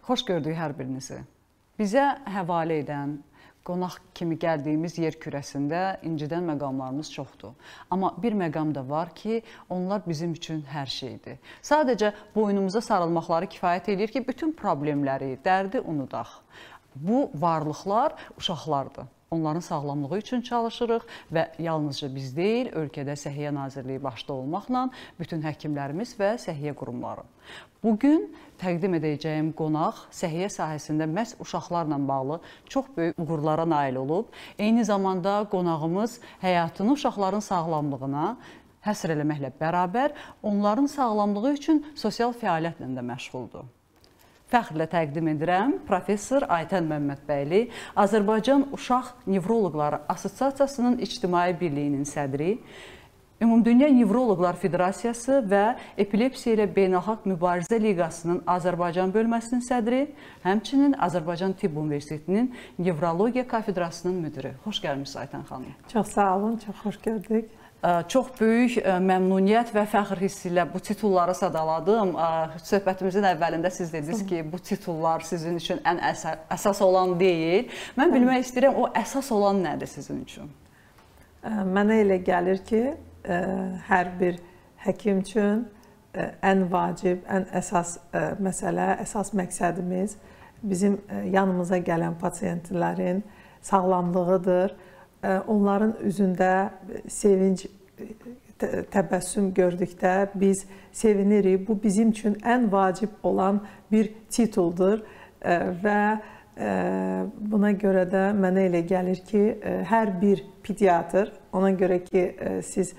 Xoş gördük hər birinizi. Bizə həvalə edən, qonaq kimi gəldiyimiz yer kürəsində incidən məqamlarımız çoxdur. Amma bir məqam da var ki, onlar bizim üçün hər şeydir. Sadəcə boynumuza sarılmaqları kifayət edir ki, bütün problemləri, dərdi unudaq. Bu varlıqlar uşaqlardır. Onların sağlamlığı üçün çalışırıq və yalnızca biz deyil, ölkədə Səhiyyə Nazirliyi başda olmaqla bütün həkimlərimiz və səhiyyə qurumları. Bugün təqdim edəcəyim qonaq səhiyyə sahəsində məhz uşaqlarla bağlı çox böyük uğurlara nail olub. Eyni zamanda qonağımız həyatını uşaqların sağlamlığına həsr eləməklə bərabər onların sağlamlığı üçün sosial fəaliyyətlə də məşğuldur. Fəxrlə təqdim edirəm Professor Aytən Məmmədbəyli, Azərbaycan Uşaq Nevroloqları Assosiasiyasının İctimai Birliyinin sədri, Ümumdünya Nevroloqlar Federasiyası və Epilepsiya ilə Beynəlxalq Mübarizə Liqasının Azərbaycan bölməsinin sədri, həmçinin Azərbaycan Tibb Universitetinin Nevrologiya kafedrasının müdiri. Xoş gəlmişsiniz Aytən xanım. Çox sağ olun, çox xoş gördük. Çox böyük məmnuniyyət və fəxr hissi ilə bu titulları sadaladım. Söhbətimizin əvvəlində siz dediniz ki, bu titullar sizin üçün ən əsas olan deyil. Mən bilmək istəyirəm, o əsas olan nədir sizin üçün? Mənə elə gəlir ki, hər bir həkim üçün ən vacib, ən əsas məsələ, əsas məqsədimiz bizim yanımıza gələn pasientlərin sağlamlığıdır. Onların üzündə sevinc, təbəssüm gördükdə biz sevinirik. Bu bizim üçün ən vacib olan bir tituldur və buna görə də mənə elə gəlir ki, hər bir pediatr, ona görə ki, siz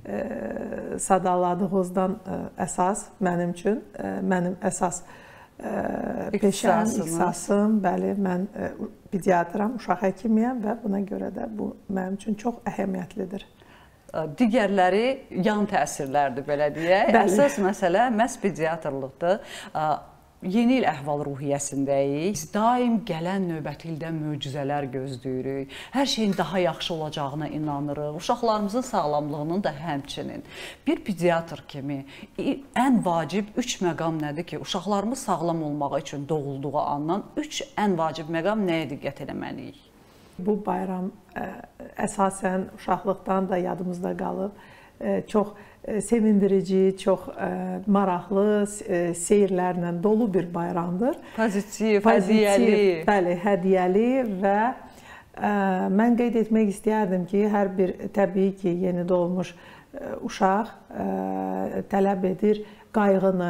sadaladığınızdan əsas mənim üçün, mənim əsas peşəm, ixtisasım, bəli, mən pediatram, uşaq həkimiyəm və buna görə də bu mənim üçün çox əhəmiyyətlidir. Digərləri yan təsirlərdir, belə deyək. Əsas məsələ məhz pediatrlıqdır. Yeni il əhval-ruhiyyəsindəyik. Biz daim gələn növbəti ildə möcüzələr gözləyirik. Hər şeyin daha yaxşı olacağına inanırıq. Uşaqlarımızın sağlamlığının da həmçinin. Bir pediatr kimi ən vacib 3 məqam nədir ki, uşaqlarımız sağlam olmağı üçün doğulduğu andan 3 ən vacib məqam nəyə diqqət eləməliyik? Bu bayram əsasən uşaqlıqdan da yadımızda qalıb. Çox sevindirici, çox maraqlı seyirlərlə dolu bir bayramdır. Pozitiv, hədiyyəli. Bəli, hədiyyəli və mən qeyd etmək istəyərdim ki, hər bir təbii ki, yeni doğmuş uşaq tələb edir qayğını,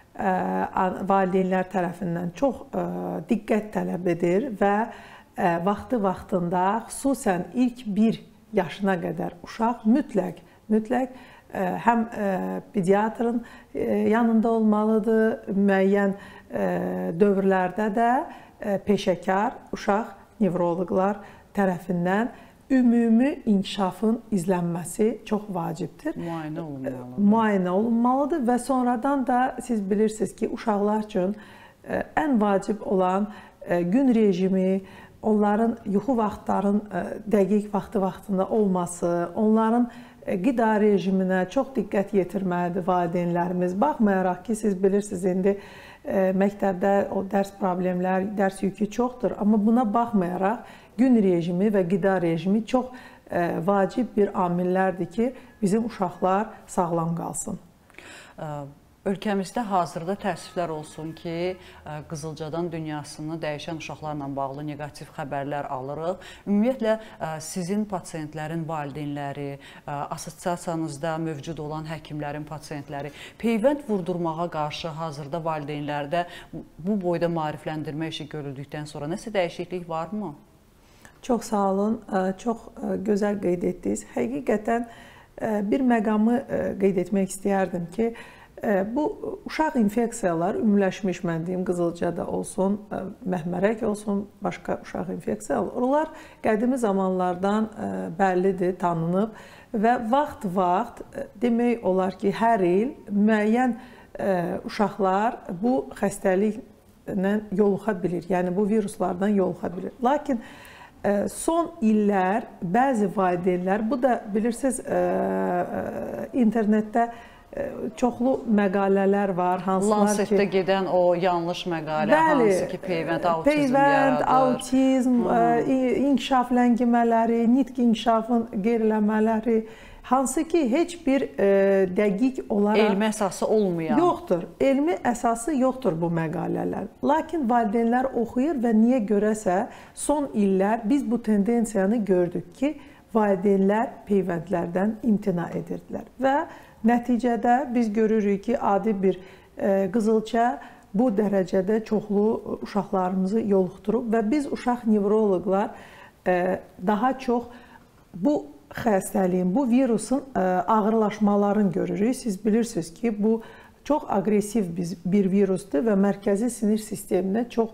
valideynlər tərəfindən çox diqqət tələb edir və vaxtı-vaxtında, xüsusən ilk 1 yaşına qədər uşaq mütləq həm pediatrın yanında olmalıdır, müəyyən dövrlərdə də peşəkar uşaq nevroloqlar tərəfindən ümumi inkişafın izlənməsi çox vacibdir. Müayinə olunmalıdır. Müayinə olunmalıdır və sonradan da siz bilirsiniz ki, uşaqlar üçün ən vacib olan gün rejimi, onların yuxu vaxtların dəqiq vaxtı-vaxtında olması, onların qida rejiminə çox diqqət yetirməlidir valideynlərimiz. Baxmayaraq ki, siz bilirsiniz, indi məktəbdə o dərs problemlər, dərs yükü çoxdur. Amma buna baxmayaraq gün rejimi və qida rejimi çox vacib bir amillərdir ki, bizim uşaqlar sağlam qalsın. Ölkəmizdə hazırda təəssüflər olsun ki, Qızılcadan dünyasını dəyişən uşaqlarla bağlı neqativ xəbərlər alırıq. Ümumiyyətlə, sizin pasiyentlərin valideynləri, assosiasiyanızda mövcud olan həkimlərin pasiyentləri peyvənd vurdurmağa qarşı hazırda valideynlərdə bu boyda maarifləndirmə işi görüldükdən sonra nəsə dəyişiklik varmı? Çox sağ olun, çox gözəl qeyd etdiniz. Həqiqətən bir məqamı qeyd etmək istəyərdim ki, bu uşaq infeksiyalar, ümumiləşmiş mən deyim, Qızılcada olsun, məhmərək olsun, başqa uşaq infeksiyalar, onlar qədimi zamanlardan bəllidir, tanınıb və vaxt-vaxt demək olar ki, hər il müəyyən uşaqlar bu xəstəliklə yoluxa bilir, yəni bu viruslardan yoluxa bilir. Lakin son illər bəzi valideynlər, bu da bilirsiniz, internetdə çoxlu məqalələr var, hansılar ki... Lancetdə gedən o yanlış məqalə, hansı ki, peyvənd autizm yaradır. Autizm, inkişaf ləngimələri, nitq inkişafın qeyriləmələri, hansı ki, heç bir dəqiq olaraq... Elmi əsası olmayan. Yoxdur, elmi əsası yoxdur bu məqalələr. Lakin valideynlər oxuyur və niyə görəsə, son illər biz bu tendensiyanı gördük ki, valideynlər peyvəndlərdən imtina edirdilər. Və nəticədə biz görürük ki, adi bir qızılça bu dərəcədə çoxlu uşaqlarımızı yoluxdurub və biz uşaq nevroloqlar daha çox bu xəstəliyin, bu virusun ağırlaşmalarını görürük. Siz bilirsiniz ki, bu çox aqressiv bir virusdur və mərkəzi sinir sisteminə çox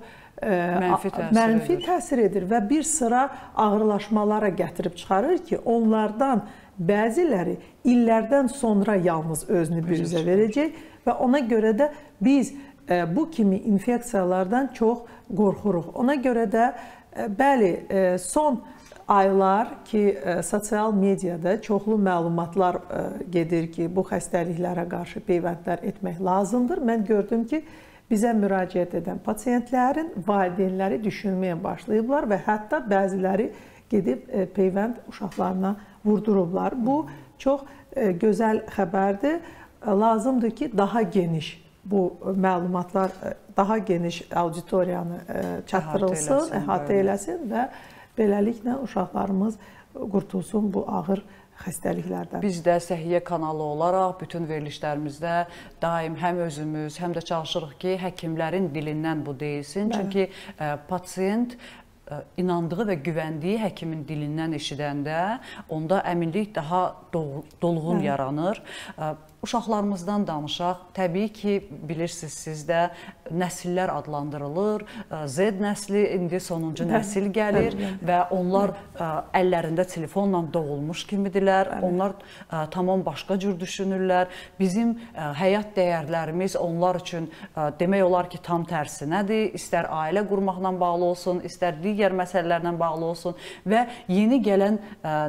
mənfi təsir edir və bir sıra ağırlaşmalara gətirib çıxarır ki, onlardan bəziləri illərdən sonra yalnız özünü büruzə verəcək və ona görə də biz bu kimi infeksiyalardan çox qorxuruq. Ona görə də, bəli, son aylar ki, sosial mediada çoxlu məlumatlar gedir ki, bu xəstəliklərə qarşı peyvəndlər etmək lazımdır. Mən gördüm ki, bizə müraciət edən pasiyentlərin valideynləri düşünməyə başlayıblar və hətta bəziləri gedib peyvənd uşaqlarına vurdurublar. Bu çox gözəl xəbərdir. Lazımdır ki, daha geniş bu məlumatlar, daha geniş auditoriyanı çatdırılsın, əhatə eləsin və beləliklə uşaqlarımız qurtulsun bu ağır xəstəliklərdən. Biz də Səhiyyə kanalı olaraq bütün verilişlərimizdə daim həm özümüz, həm də çalışırıq ki, həkimlərin dilindən bu deyilsin. Çünki pasiyent inandığı və güvəndiyi həkimin dilindən eşidəndə onda əminlik daha dolğun yaranır. Uşaqlarımızdan danışaq. Təbii ki, bilirsiniz, sizdə nəsillər adlandırılır. Z nəsli indi sonuncu nəsil gəlir və onlar əllərində telefonla doğulmuş kimidirlər. Onlar tamam başqa cür düşünürlər. Bizim həyat dəyərlərimiz onlar üçün demək olar ki, tam tərsinədir. İstər ailə qurmaqla bağlı olsun, istər digər məsələlərlə bağlı olsun və yeni gələn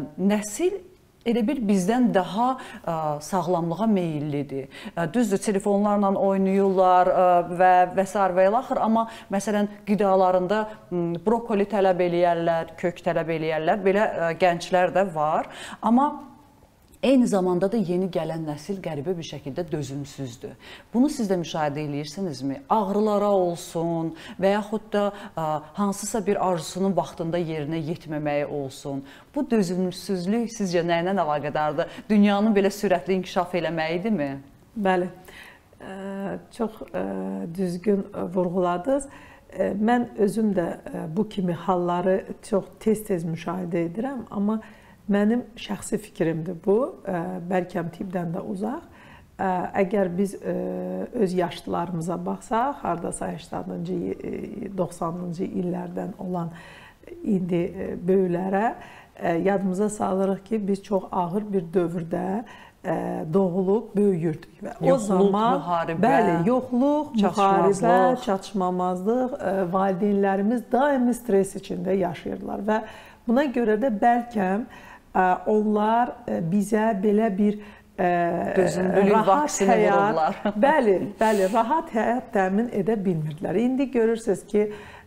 nəsil elə bir bizdən daha sağlamlığa meyillidir. Düzdür, telefonlarla oynayırlar və s. və ilaxır, amma məsələn, qidalarında brokoli tələb eləyərlər, kök tələb eləyərlər, belə gənclər də var. Amma eyni zamanda da yeni gələn nəsil qəribə bir şəkildə dözümsüzdür. Bunu siz də müşahidə edirsinizmi? Ağrılara olsun və yaxud da hansısa bir arzusunun vaxtında yerinə yetməməyi olsun. Bu dözümsüzlük sizcə nə ilə əlaqədardır? Dünyanın belə sürətli inkişaf eləməyidirmi? Bəli, çox düzgün vurğuladınız. Mən özüm də bu kimi halları çox tez-tez müşahidə edirəm, amma mənim şəxsi fikrimdir bu, bəlkə tibbdən də uzaq. Əgər biz öz yaşlılarımıza baxsaq, haradasa 80-cı, 90-cı illərdən olan indi böyüklərə yadımıza salırıq ki, biz çox ağır bir dövrdə doğulub böyüyürdük. Yoxluq, müharibə. Bəli, yoxluq, müharibə, çatışmamazlıq, valideynlərimiz daimi stres içində yaşayırdılar və buna görə də bəlkə onlar bizə belə bir rahat həyat, bəli, rahat həyat təmin edə bilmirdilər. İndi görürsünüz ki,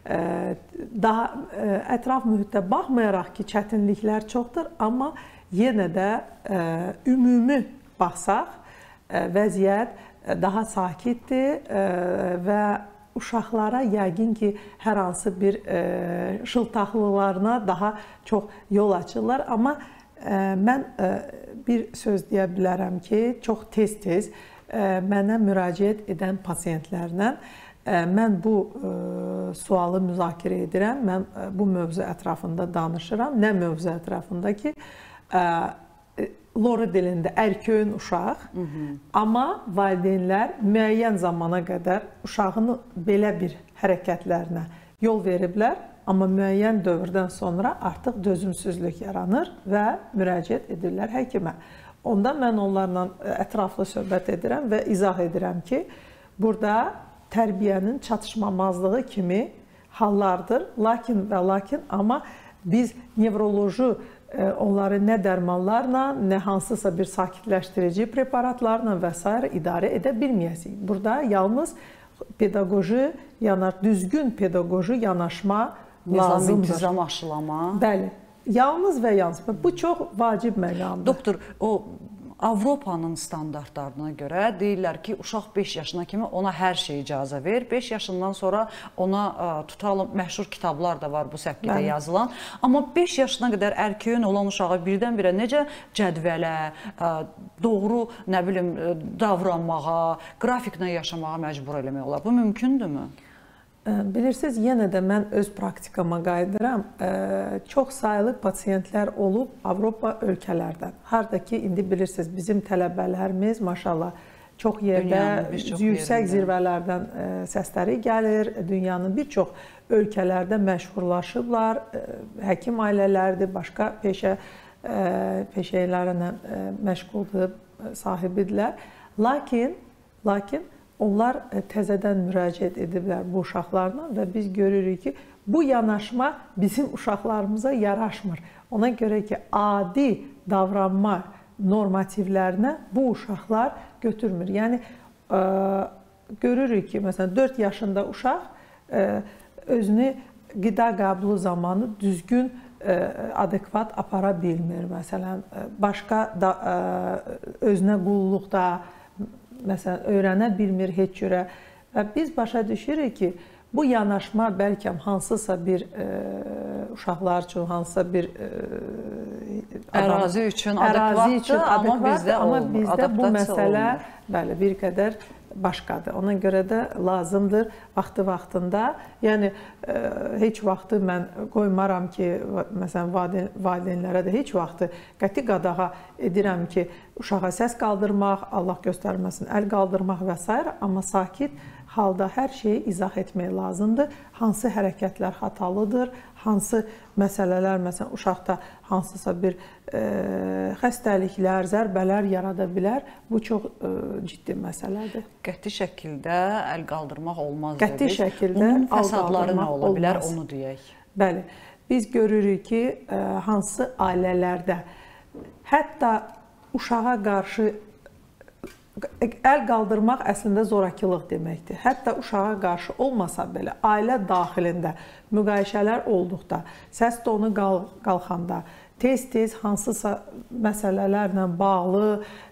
daha ətraf mühitdə baxmayaraq ki, çətinliklər çoxdur, amma yenə də ümumi baxsaq, vəziyyət daha sakitdir və uşaqlara yəqin ki, hər hansı bir şıltaqlıqlarına daha çox yol açırlar. Amma mən bir söz deyə bilərəm ki, çox tez-tez mənə müraciət edən pasiyentlərlə mən bu sualı müzakirə edirəm, mən bu mövzu ətrafında danışıram. Nə mövzu ətrafında ki, Lori dilində ərköyün uşaq, amma valideynlər müəyyən zamana qədər uşağını belə bir hərəkətlərinə yol veriblər, amma müəyyən dövrdən sonra artıq dözümsüzlük yaranır və müraciət edirlər həkimə. Onda mən onlarla ətraflı söhbət edirəm və izah edirəm ki, burada tərbiyənin çatışmamazlığı kimi hallardır, lakin amma biz nevroloji onları nə dərmanlarla, nə hansısa bir sakitləşdirici preparatlarla və s. idarə edə bilməyəsinik. Burada yalnız pedaqoji, düzgün pedaqoji yanaşma lazımdır. İntizam aşılama. Bəli, yalnız və yalnız. Bu çox vacib məqamdır. Doktor, o Avropanın standartlarına görə deyirlər ki, uşaq 5 yaşına kimi ona hər şey icazə ver. 5 yaşından sonra ona tutalım, məşhur kitablar da var bu səpkidə yazılan. Amma 5 yaşına qədər ərköyün olan uşağı birdən-birə necə cədvələ, doğru, nə bilim, davranmağa, qrafiklə yaşamağa məcbur eləmək olar? Bu mümkündürmü? Bilirsiniz, yenə də mən öz praktikama qayıdıram. Çox sayılı pasiyentlər olub Avropa ölkələrdən. Harada ki, indi bilirsiniz, bizim tələbələrimiz, maşallah, çox yerdə yüksək zirvələrdən səsləri gəlir. Dünyanın bir çox ölkələrdə məşhurlaşıblar. Həkim ailələrdir, başqa peşələrlə məşğuldur, sahibidirlər. Lakin onlar təzədən müraciət ediblər bu uşaqlarla və biz görürük ki, bu yanaşma bizim uşaqlarımıza yaraşmır. Ona görə ki, adi davranma normativlərinə bu uşaqlar götürmür. Yəni, görürük ki, məsələn, 4 yaşında uşaq özünü qida qəbulu zamanı düzgün, adekvat apara bilmir. Məsələn, başqa özünə qulluqda, məsələn, öyrənə bilmir heç cürə və biz başa düşürük ki, bu yanaşma bəlkə hansısa bir uşaqlar üçün, hansısa bir ərazi üçün adekvatdır, amma bizdə bu məsələ bir qədər başqadır. Ona görə də lazımdır vaxtı-vaxtında, yəni heç vaxtı mən qoymaram ki, məsələn, valideynlərə də heç vaxtı qəti qadağa edirəm ki, uşağa səs qaldırmaq, Allah göstərməsin, əl qaldırmaq və s. Amma sakit halda hər şeyi izah etmək lazımdır. Hansı hərəkətlər xatalıdır, hansı məsələlər, məsələn, uşaqda hansısa bir xəstəliklər, zərbələr yarada bilər. Bu çox ciddi məsələdir. Qəti şəkildə əl qaldırmaq olmaz. Qəti şəkildə bunun fəsadları nə ola bilər, onu deyək. Bəli, biz görürük ki, hansı ailələrdə hətta uşağa qarşı əl qaldırmaq əslində zorakılıq deməkdir. Hətta uşağa qarşı olmasa belə, ailə daxilində müqayişələr olduqda, səs tonu qalxanda, tez-tez hansısa məsələlərlə bağlı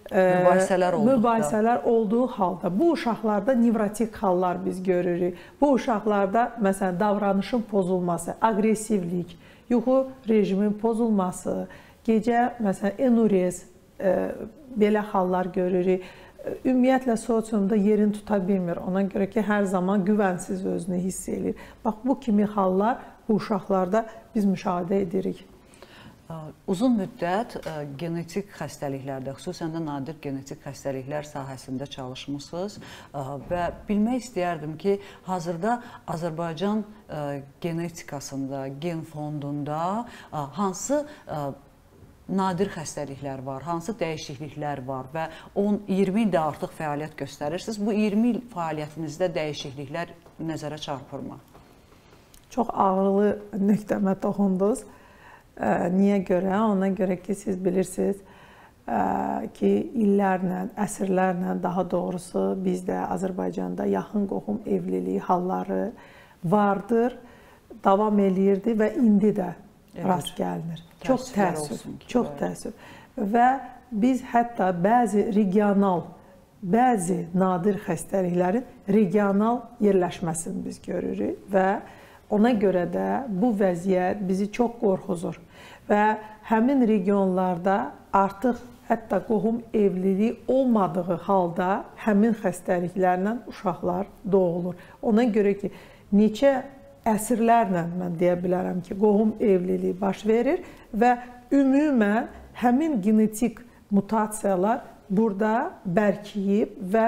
mübahisələr olduğu halda, bu uşaqlarda nevrotik hallar biz görürük. Bu uşaqlarda, məsələn, davranışın pozulması, aqressivlik, yuxu rejimin pozulması, gecə, məsələn, enurez, belə hallar görürük. Ümumiyyətlə, sosiumda yerini tuta bilmir. Ona görə ki, hər zaman güvənsiz özünü hiss edir. Bax, bu kimi hallar bu uşaqlarda biz müşahidə edirik. Uzun müddət genetik xəstəliklərdə, xüsusən də nadir genetik xəstəliklər sahəsində çalışmısınız və bilmək istəyərdim ki, hazırda Azərbaycan genetikasında, gen fondunda hansı nadir xəstəliklər var, hansı dəyişikliklər var və 10-20 ildə artıq fəaliyyət göstərirsiniz. Bu 20 il fəaliyyətinizdə dəyişikliklər nəzərə çarpırmı? Çox ağırlı nöqtəmə toxundunuz. Niyə görə? Ona görə ki, siz bilirsiniz ki, illərlə, əsrlərlə, daha doğrusu bizdə Azərbaycanda yaxın qohum evliliyi halları vardır, davam eləyirdi və indi də rast gəlinir. Çox təəssüf, çox təəssüf. Və biz hətta bəzi regional, bəzi nadir xəstəliklərin regional yerləşməsini biz görürük və ona görə də bu vəziyyət bizi çox qorxuzur. Və həmin regionlarda artıq hətta qohum evliliyi olmadığı halda həmin xəstəliklərlə uşaqlar doğulur. Ona görə ki, neçə əsrlərlə mən deyə bilərəm ki, qohum evliliyi baş verir və ümumən həmin genetik mutasiyalar burada bərkiyib və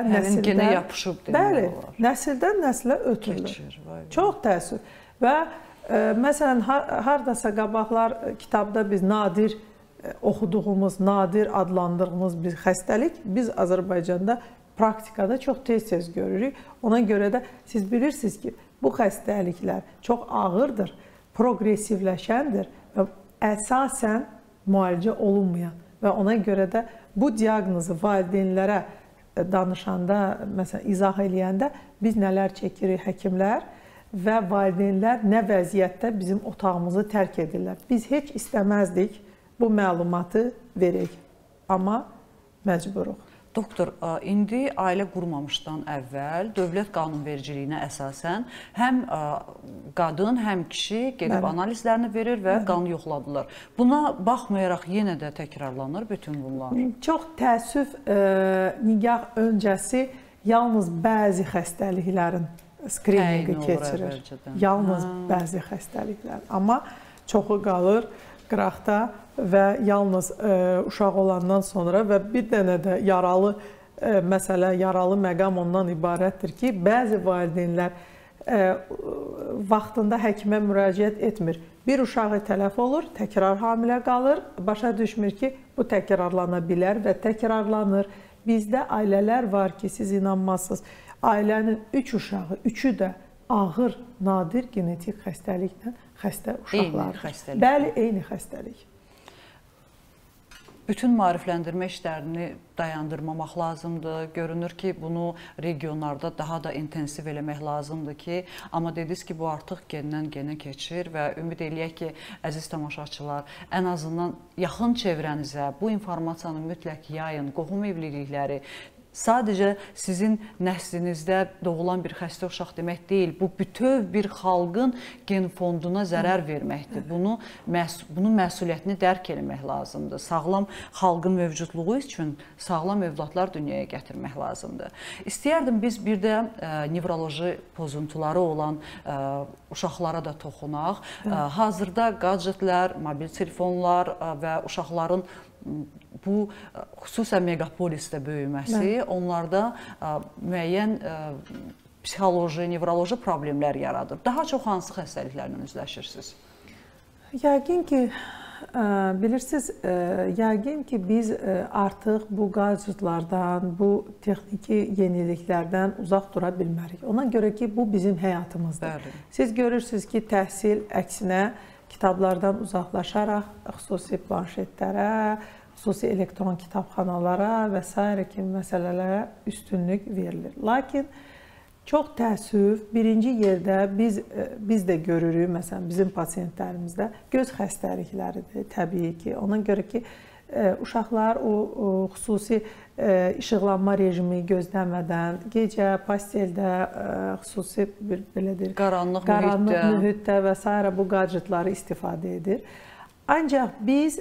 nəsildən nəslə ötürülür. Çox təəssüf. Və məsələn, haradasa qabaqlar kitabda biz nadir oxuduğumuz, nadir adlandırdığımız bir xəstəlik biz Azərbaycanda praktikada çox tez-tez görürük. Ona görə də siz bilirsiniz ki, bu xəstəliklər çox ağırdır, progressivləşəndir və əsasən müalicə olunmayan və ona görə də bu diaqnozu valideynlərə danışanda, məsələn, izah eləyəndə biz nələr çəkirik həkimlər və valideynlər nə vəziyyətdə bizim otağımızı tərk edirlər. Biz heç istəməzdik bu məlumatı verək, amma məcburuq. Doktor, indi ailə qurmamışdan əvvəl dövlət qanunvericiliyinə əsasən həm qadın, həm kişi gedib analizlərini verir və qan yoxladılar. Buna baxmayaraq yenə də təkrarlanır bütün bunlar. Çox təəssüf, nigah öncəsi yalnız bəzi xəstəliklərin skrininqi keçirir. Yalnız bəzi xəstəliklər. Amma çoxu qalır qıraqda və yalnız uşaq olandan sonra və bir dənə də yaralı məsələ, yaralı məqam ondan ibarətdir ki, bəzi valideynlər vaxtında həkimə müraciət etmir. Bir uşağı tələf olur, təkrar hamilə qalır, başa düşmür ki, bu təkrarlana bilər və təkrarlanır. Bizdə ailələr var ki, siz inanmazsınız, ailənin 3 uşağı, 3-ü də ağır, nadir genetik xəstəliklə xəstə uşaqlardır. Bəli, eyni xəstəlik. Bütün maarifləndirmə işlərini dayandırmamaq lazımdır. Görünür ki, bunu regionlarda daha da intensiv eləmək lazımdır ki, amma dediniz ki, bu artıq gendən genə keçir və ümid eləyək ki, əziz tamaşaçılar, ən azından yaxın çevrənizə bu informasiyanı mütləq yayın, qohum evlilikləri, sadəcə sizin nəslinizdə doğulan bir xəstə uşaq demək deyil. Bu bütöv bir xalqın gen fonduna zərər verməkdir. Bunun məsuliyyətini dərk eləmək lazımdır. Sağlam xalqın mövcudluğu üçün sağlam övladlar dünyaya gətirmək lazımdır. İstəyərdim biz bir də nevroloji pozuntuları olan uşaqlara da toxunaq. Hazırda gadjetlər, mobil telefonlar və uşaqların bu xüsusən megapolisdə böyüməsi onlarda müəyyən psixoloji, nevroloji problemlər yaradır. Daha çox hansı xəstəliklərlə üzləşirsiniz? Yəqin ki, bilirsiniz, yəqin ki, biz artıq bu gadjetlərdən, bu texniki yeniliklərdən uzaq dura bilmərik. Ona görə ki, bu bizim həyatımızdır. Siz görürsünüz ki, təhsil əksinə kitablardan uzaqlaşaraq xüsusi planşetlərə, xüsusi elektron kitabxanalara və s. kimi məsələlərə üstünlük verilir. Lakin çox təəssüf, birinci yerdə biz də görürük, məsələn, bizim pasiyentlərimizdə göz xəstəlikləridir, təbii ki. Ona görə ki, uşaqlar o xüsusi işıqlanma rejimi gözləmədən, gecə pasteldə xüsusi bir belə deyir, qaranlıq mühitdə və s. bu gadjetləri istifadə edir. Ancaq biz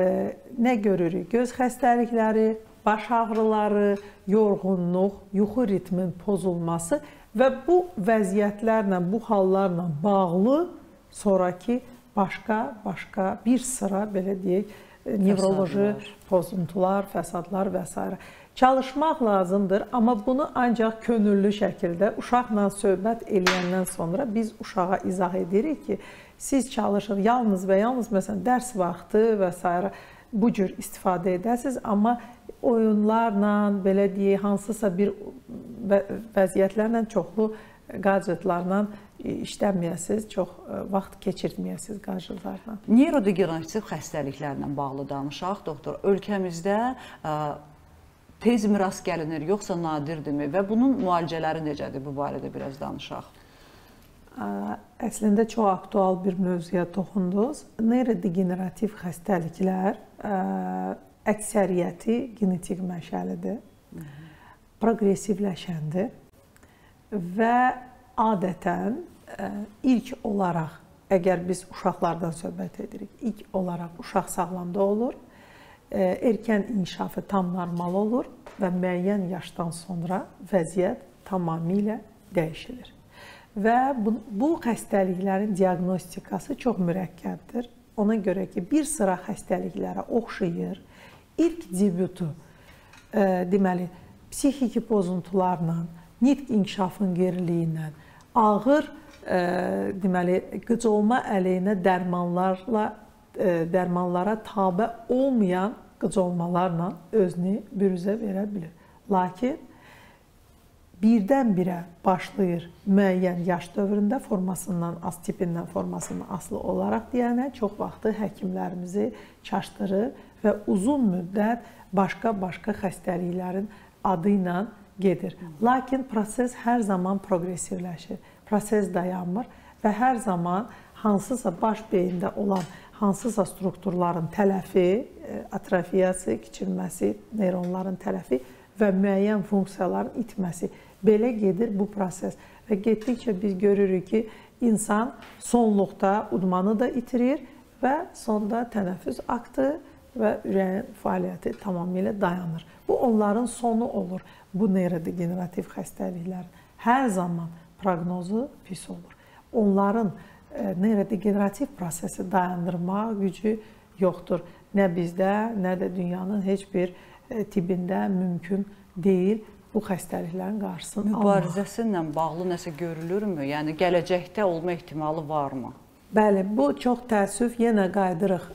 nə görürük? Göz xəstəlikləri, baş ağrıları, yorğunluq, yuxu ritmin pozulması və bu vəziyyətlərlə, bu hallarla bağlı sonraki başqa bir sıra, belə deyək, nevroloji pozuntular, fəsadlar və s. Çalışmaq lazımdır, amma bunu ancaq könüllü şəkildə uşaqla söhbət eləyəndən sonra biz uşağa izah edirik ki, siz çalışın, yalnız və yalnız məsələn dərs vaxtı və s. bu cür istifadə edəsiniz, amma oyunlarla, belə deyək, hansısa bir vəziyyətlərlə, çoxlu gadjetlarla işləməyəsiniz, çox vaxt keçirtməyəsiniz gadjetlarla. Neyrodegenerativ xəstəliklərlə bağlı danışaq, doktor. Ölkəmizdə tez miras gəlinir, yoxsa nadirdirmi və bunun müalicələri necədir? Bu barədə biraz danışaq. Əslində çox aktual bir mövzuya toxundunuz. Neyrodegenerativ xəstəliklər əksəriyyəti genetik mənşəlidir, proqresivləşəndir və adətən ilk olaraq, əgər biz uşaqlardan söhbət edirik, ilk olaraq uşaq sağlamda olur, erkən inkişafı tam normal olur və müəyyən yaşdan sonra vəziyyət tamamilə dəyişilir. Və bu xəstəliklərin diaqnostikası çox mürəkkəbdir. Ona görə ki, bir sıra xəstəliklərə oxşayır. İlk debyutu, deməli, psixiki pozuntularla, nitq inkişafın geriliyi ilə, ağır, deməli, qıcolma əleyhinə dərmanlara tabe olmayan qıcolmalarla özünü büruzə verə bilir. Lakin birdən-birə başlayır müəyyən yaş dövründə formasından, tipindən, formasından asılı olaraq deyənə çox vaxtı həkimlərimizi çaşdırır və uzun müddət başqa xəstəliklərin adı ilə gedir. Lakin proses hər zaman progressivləşir, proses dayanmır və hər zaman hansısa baş beyində olan hansısa strukturların tələfi, atrofiyası, kiçilməsi, neyronların tələfi və müəyyən funksiyaların itməsi. Belə gedir bu proses və getdikcə biz görürük ki, insan sonluqda udmanı da itirir və sonda tənəffüs aktı və ürəyin fəaliyyəti tamamilə dayanır. Bu onların sonu olur. Bu neyrodegenerativ xəstəliklərin hər zaman proqnozu pis olur. Onların neyrodegenerativ prosesi dayandırma gücü yoxdur. Nə bizdə, nə də dünyanın heç bir tibində mümkün deyil bu xəstəliklərin qarşısını almaq. Mübarizəsi ilə bağlı nəsə görülürmü? Yəni gələcəkdə olma ehtimalı varmı? Bəli, bu çox təəssüf. Yenə qayıdırıq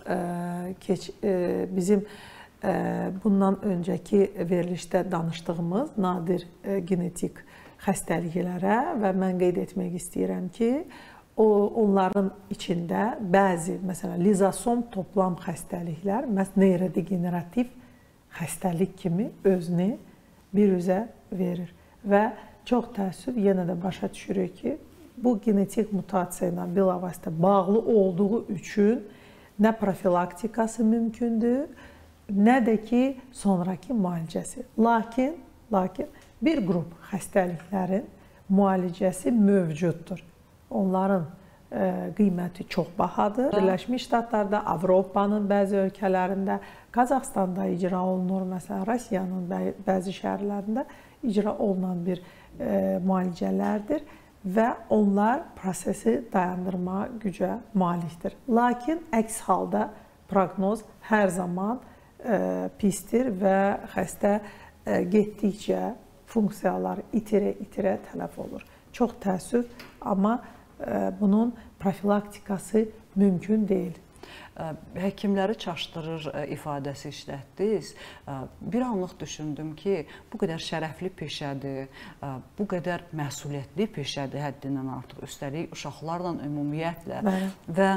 bizim bundan öncəki verilişdə danışdığımız nadir genetik xəstəliklərə və mən qeyd etmək istəyirəm ki, onların içində bəzi, məsələn, lizosom toplam xəstəliklər, neyrodegenerativ xəstəlik kimi özünü bir üzə verir və çox təəssüf yenə də başa düşürük ki, bu genetik mutasiya ilə bilavasitə bağlı olduğu üçün nə profilaktikası mümkündür, nə də ki, sonraki müalicəsi. Lakin bir qrup xəstəliklərin müalicəsi mövcuddur. Onların qiyməti çox bahadır. Birləşmiş Ştatlarda, Avropanın bəzi ölkələrində, Qazaxstanda icra olunur, məsələn, Rusiyanın bəzi şəhərlərində icra olunan bir müalicələrdir və onlar prosesi dayandırma gücə malikdir. Lakin əks halda proqnoz hər zaman pisdir və xəstə getdikcə funksiyalar itirə tələf olur. Çox təəssüf, amma bunun profilaktikası mümkün deyil. Həkimləri çaşdırır ifadəsi işlətdiniz. Bir anlıq düşündüm ki, bu qədər şərəfli peşədir, bu qədər məsuliyyətli peşədir həddindən artıq. Üstəlik uşaqlarla ümumiyyətlə və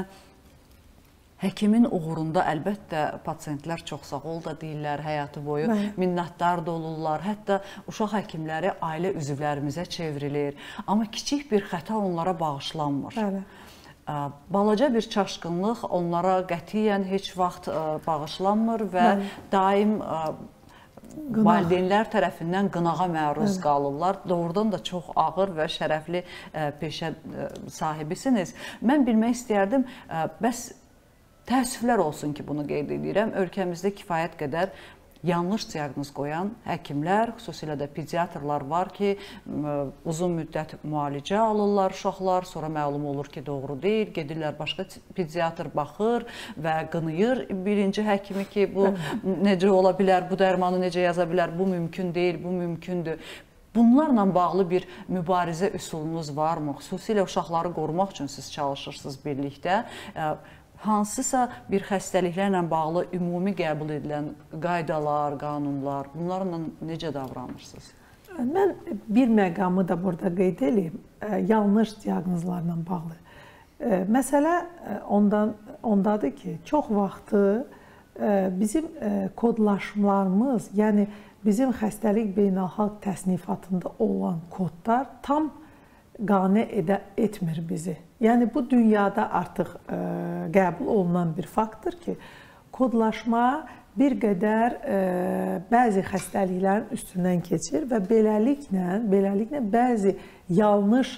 həkimin uğrunda əlbəttə pasiyentlər çox sağ ol da deyirlər, həyatı boyu minnətdar da olurlar. Hətta uşaq həkimləri ailə üzvlərimizə çevrilir. Amma kiçik bir xəta onlara bağışlanmır. Balaca bir çaşqınlıq onlara qətiyyən heç vaxt bağışlanmır və daim valideynlər tərəfindən qınağa məruz qalırlar. Doğrudan da çox ağır və şərəfli peşə sahibisiniz. Mən bilmək istəyərdim, bəs təəssüflər olsun ki, bunu qeyd edirəm. Ölkəmizdə kifayət qədər yanlış diaqnoz qoyan həkimlər, xüsusilə də pediatrlar var ki, uzun müddət müalicə alırlar uşaqlar, sonra məlum olur ki, doğru deyil, gedirlər başqa pediatr baxır və qınayır birinci həkimi ki, bu necə ola bilər, bu dərmanı necə yaza bilər, bu mümkün deyil, bu mümkündür. Bunlarla bağlı bir mübarizə üsulunuz varmı? Xüsusilə uşaqları qorumaq üçün siz çalışırsınız birlikdə. Hansısa bir xəstəliklərlə bağlı ümumi qəbul edilən qaydalar, qanunlar, bunlarla necə davranırsınız? Mən bir məqamı da burada qeyd edeyim, yanlış diaqnozlarla bağlı. Məsələ ondadır ki, çox vaxtı bizim kodlaşmalarımız, yəni bizim xəstəlik beynəlxalq təsnifatında olan kodlar tam qane etmir bizi. Yəni, bu dünyada artıq qəbul olunan bir faktdır ki, kodlaşma bir qədər bəzi xəstəliklərin üstündən keçir və beləliklə bəzi yanlış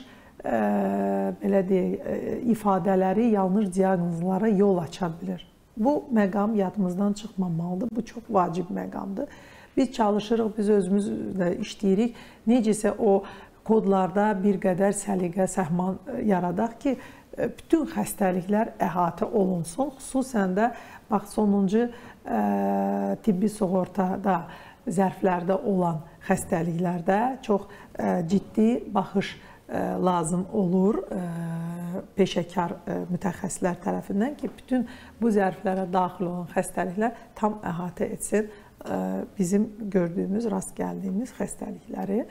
ifadələri, yanlış diaqnozlara yol aça bilir. Bu məqam yadımızdan çıxmamalıdır. Bu çox vacib məqamdır. Biz çalışırıq, biz özümüz işləyirik. Necəsə o kodlarda bir qədər səliqə, səhman yaradaq ki, bütün xəstəliklər əhatə olunsun. Xüsusən də sonuncu tibbi sığortada zərflərdə olan xəstəliklərdə çox ciddi baxış lazım olur peşəkar mütəxəssislər tərəfindən ki, bütün bu zərflərə daxil olan xəstəliklər tam əhatə etsin bizim gördüyümüz, rast gəldiyimiz xəstəlikləri.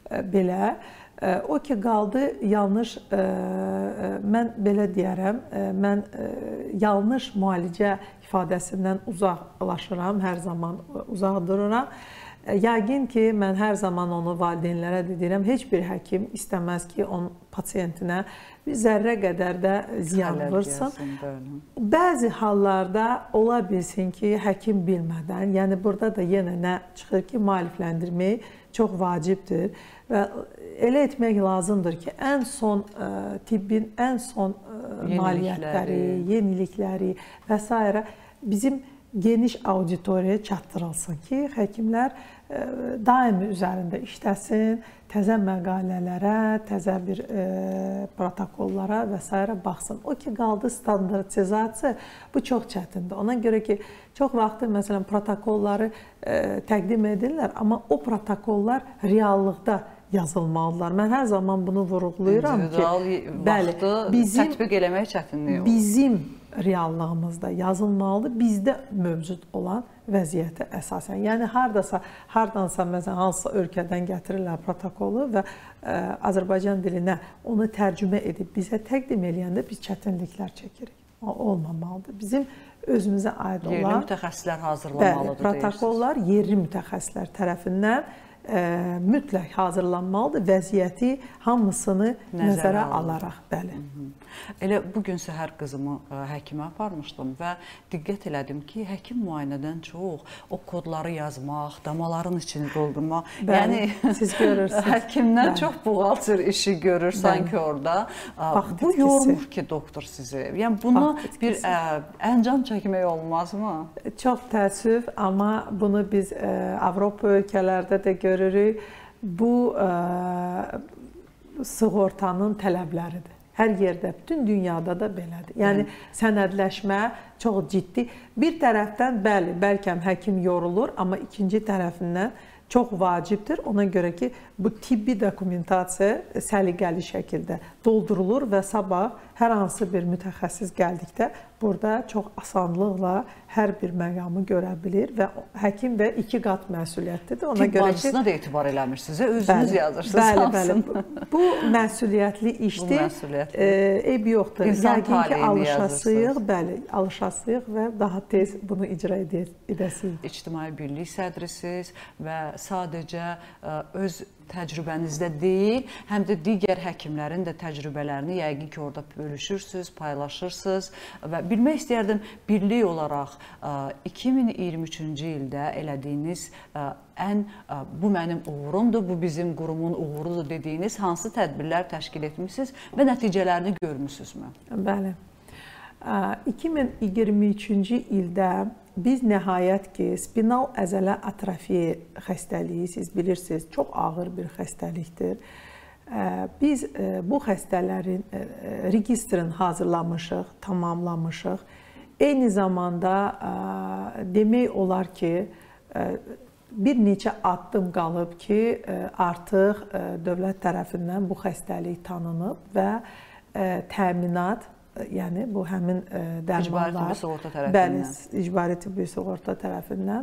belə. O ki qaldı yanlış, mən belə deyərəm, mən yanlış müalicə ifadəsindən uzaqlaşıram, hər zaman uzaq dururam. Yəqin ki, mən hər zaman onu valideynlərə də deyirəm, heç bir həkim istəməz ki, onun pasiyentinə bir zərrə qədər də ziyan vursun. Bəzi hallarda ola bilsin ki, həkim bilmədən, yəni burada da yenə nə çıxır ki, maarifləndirmək çox vacibdir və elə etmək lazımdır ki, ən son tibbin ən son nailiyyətləri, yenilikləri və s. bizim geniş auditoriyaya çatdırılsın ki, həkimlər daimi üzərində işləsin, təzə məqalələrə, təzə bir protokollara və s. baxsın. O ki, qaldı standartizasiya, bu çox çətindir. Ona görə ki, çox vaxtı, məsələn, protokolları təqdim edirlər, amma o protokollar reallıqda yazılmalıdırlar. Mən hər zaman bunu vurğulayıram ki, vaxtı tətbiq eləmək çətinliyi olur. Bizim reallığımızda yazılmalıdır, bizdə mövcud olan vəziyyətə əsasən. Yəni, hardansa, məsələn, hansısa ölkədən gətirirlər protokolu və Azərbaycan dilinə onu tərcümə edib bizə təqdim eləyəndə biz çətinliklər çəkirik. Olmamalıdır. Bizim özümüzə aid olan yerli mütəxəssislər hazırlamalıdır. Protokollar yerli mütəxəssislər tərəfindən mütləq hazırlanmalıdır, vəziyyəti hamısını nəzərə alaraq. Bəli. Elə bugün səhər qızımı həkimə aparmışdım və diqqət elədim ki, həkim müayinədən çox o kodları yazmaq, damaların içini doldurmaq, yəni siz görürsünüz. Həkimdən çox buğaltır işi görür sanki orada. Bu yormur ki, doktor sizi. Yəni buna bir əncam çəkmək olmazmı? Çox təəssüf, amma bunu biz Avropa ölkələrdə də görürük. Bu sığortanın tələbləridir. Hər yerdə, bütün dünyada da belədir. Yəni, sənədləşmə çox ciddi. Bir tərəfdən, bəli, bəlkə həkim yorulur, amma ikinci tərəfindən çox vacibdir. Ona görə ki, bu tibbi dokumentasiya səliqəli şəkildə doldurulur və sabah hər hansı bir mütəxəssis gəldikdə burada çox asanlıqla hər bir məqamı görə bilir və həkim də 2 qat məsuliyyətlidir. Tibb bacısına da etibar eləmirsiniz, özünüz yazırsınız. Bəli. Bu məsuliyyətli işdir. Eyb yoxdur. Yəqin ki, alışasıyıq, bəli, alışasıyıq və daha tez bunu icra edəsinik. İctimai Birlik sədrisiniz və sadəcə öz təcrübənizdə deyil, həm də digər həkimlərin də təcrübələrini yəqin ki, orada bölüşürsünüz, paylaşırsınız və bilmək istəyərdim, birlik olaraq 2023-cü ildə elədiyiniz bu mənim uğurumdur, bu bizim qurumun uğurudur dediyiniz hansı tədbirlər təşkil etmişsiniz və nəticələrini görmüsünüzmü? Bəli. 2023-cü ildə biz nəhayət ki, spinal əzələ atrofiya xəstəliyi, siz bilirsiniz, çox ağır bir xəstəlikdir. Biz bu xəstələrin registrini hazırlamışıq, tamamlamışıq. Eyni zamanda demək olar ki, bir neçə addım qalıb ki, artıq dövlət tərəfindən bu xəstəlik tanınıb və təminat, yəni bu həmin dərmanlar, bəli, icbari tibbi sığorta tərəfindən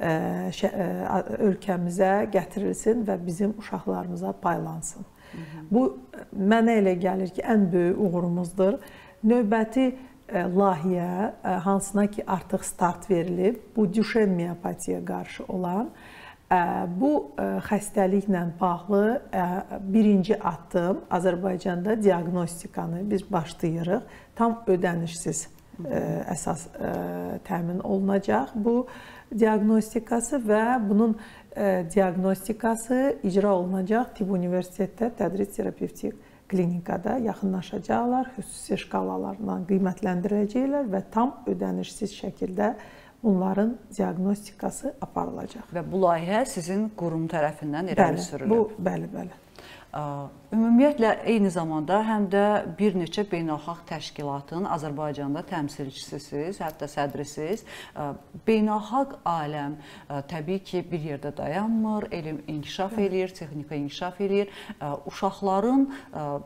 ölkəmizə gətirilsin və bizim uşaqlarımıza paylansın. Bu, mənə elə gəlir ki, ən böyük uğurumuzdur. Növbəti layihə, hansına ki, artıq start verilib, bu Düşen miopatiya qarşı olan, bu xəstəliklə bağlı birinci addım Azərbaycanda diaqnostikanı biz başlayırıq. Tam ödənişsiz əsas təmin olunacaq bu diaqnostikası və bunun diaqnostikası icra olunacaq Tibb Universitetdə tədris terapevtik klinikada yaxınlaşacaqlar, xüsusi şkalalarla qiymətləndirəcəklər və tam ödənişsiz şəkildə bunların diaqnostikası aparılacaq. Və bu layihə sizin qurum tərəfindən irəli sürülür. Bəli. Ümumiyyətlə, eyni zamanda həm də bir neçə beynəlxalq təşkilatın Azərbaycanda təmsilçisisiniz, hətta sədrisiniz. Beynəlxalq aləm təbii ki, bir yerdə dayanmır, elm inkişaf eləyir, texnika inkişaf eləyir. Uşaqların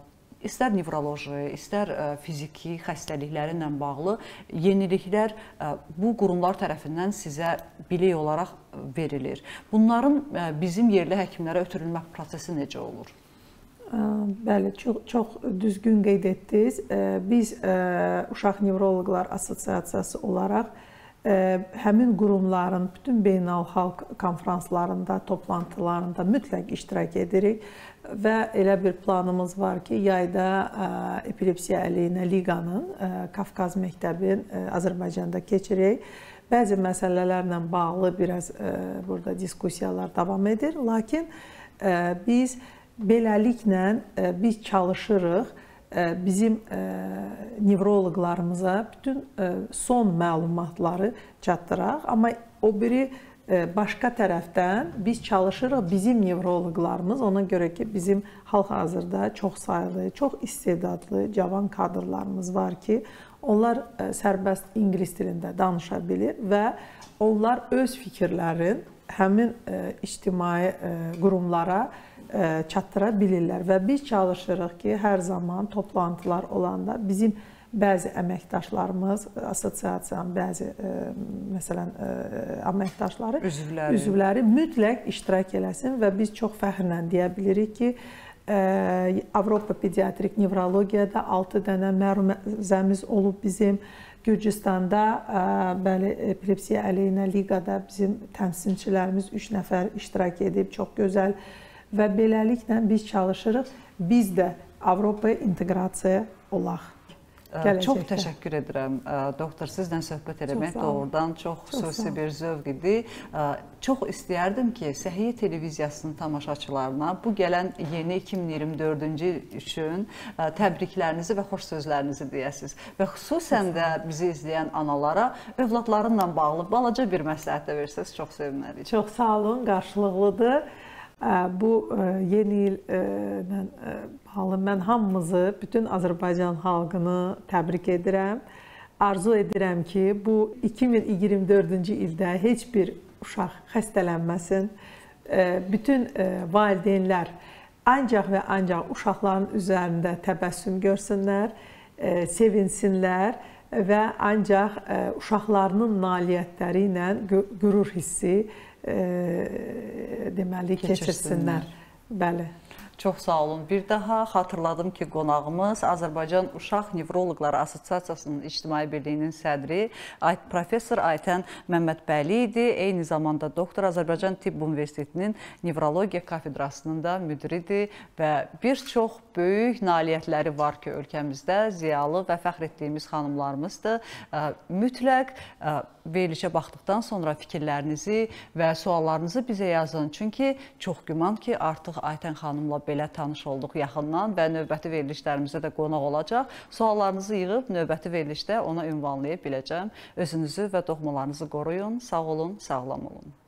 istər nevroloji, istər fiziki xəstəliklərlə bağlı yeniliklər bu qurumlar tərəfindən sizə bilik olaraq verilir. Bunların bizim yerli həkimlərə ötürülmə prosesi necə olur? Bəli, çox düzgün qeyd etdiniz. Biz Uşaq Nevroloqlar Assosiasiyası olaraq həmin qurumların bütün beynəlxalq konfranslarında, toplantılarında mütləq iştirak edirik və elə bir planımız var ki, yayda Epilepsiya əleyhinə liqanın Qafqaz məktəbin Azərbaycanda keçirik. Bəzi məsələlərlə bağlı biraz burada diskussiyalar davam edir, lakin biz beləliklə biz çalışırıq bizim nevroloqlarımıza bütün son məlumatları çatdıraq, amma o biri başqa tərəfdən biz çalışırıq bizim nevroloqlarımız, ona görə ki, bizim hal-hazırda çox sayılı, çox istedadlı cavan kadrlarımız var ki, onlar sərbəst ingilis dilində danışa bilir və onlar öz fikirlərin həmin ictimai qurumlara çatdıra bilirlər və biz çalışırıq ki, hər zaman toplantılar olanda bizim bəzi əməkdaşlarımız, assosiasiyanın bəzi məsələn əməkdaşları, üzvləri mütləq iştirak eləsin və biz çox fəxrlə deyə bilirik ki, Avropa Pediatrik Nevrologiyada 6 dənə məruzəmiz olub bizim. Gürcüstanda bəli Epilepsiya əleyhinə liqada bizim təmsilçilərimiz 3 nəfər iştirak edib, çox gözəl. Və beləliklə biz çalışırıq, biz də Avropaya inteqrasiya olaq. Çox təşəkkür edirəm, doktor. Sizlə söhbət eləmək doğrudan çox xüsusi bir zövq idi. Çox istəyərdim ki, Səhiyyə Televiziyasının tamaşaçılarına bu gələn yeni 2024-cü il üçün təbriklərinizi və xoş sözlərinizi deyəsiniz. Və xüsusən də bizi izləyən analara övladlarınla bağlı balaca bir məsləhət də versəniz, çox sevinərik. Çox sağ olun, qarşılıqlıdır. Bu yeni illə bağlı mən hamımızı, bütün Azərbaycan xalqını təbrik edirəm. Arzu edirəm ki, bu 2024-cü ildə heç bir uşaq xəstələnməsin. Bütün valideynlər ancaq və ancaq uşaqların üzərində təbəssüm görsünlər, sevinsinlər və ancaq uşaqlarının nailiyyətləri ilə qürur hissi deməli keçirsinlər. Bəli. Çox sağ olun. Bir daha xatırladım ki, qonağımız Azərbaycan Uşaq Nevroloqları Assosiasiyasının İctimai Birliyinin sədri professor Aytən Məmmədbəyli idi. Eyni zamanda doktor, Azərbaycan Tibb Universitetinin Nevrologiya kafedrasının da müdiridir və bir çox böyük nailiyyətləri var ki, ölkəmizdə ziyalı və fəxr etdiyimiz xanımlarımızdır. Mütləq verilişə baxdıqdan sonra fikirlərinizi və suallarınızı bizə yazın. Çünki çox güman ki, artıq Aytən xanımla belə tanış olduq yaxından və növbəti verilişlərimizdə də qonaq olacaq. Suallarınızı yığıb növbəti verilişdə ona ünvanlaya biləcəm. Özünüzü və doğmalarınızı qoruyun. Sağ olun, sağlam olun.